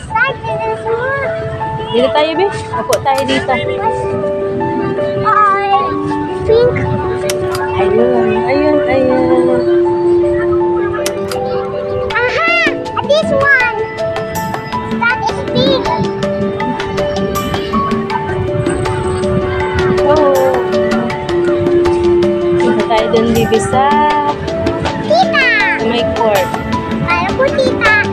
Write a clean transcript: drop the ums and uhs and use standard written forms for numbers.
Dito tayo, be. Upo tayo dito. Pink. Ayun, ayun, ayun. Aha! This one. That is pink. Oh. Dito tayo dun, bibi, sa Tita. may court. Alam ko, tita.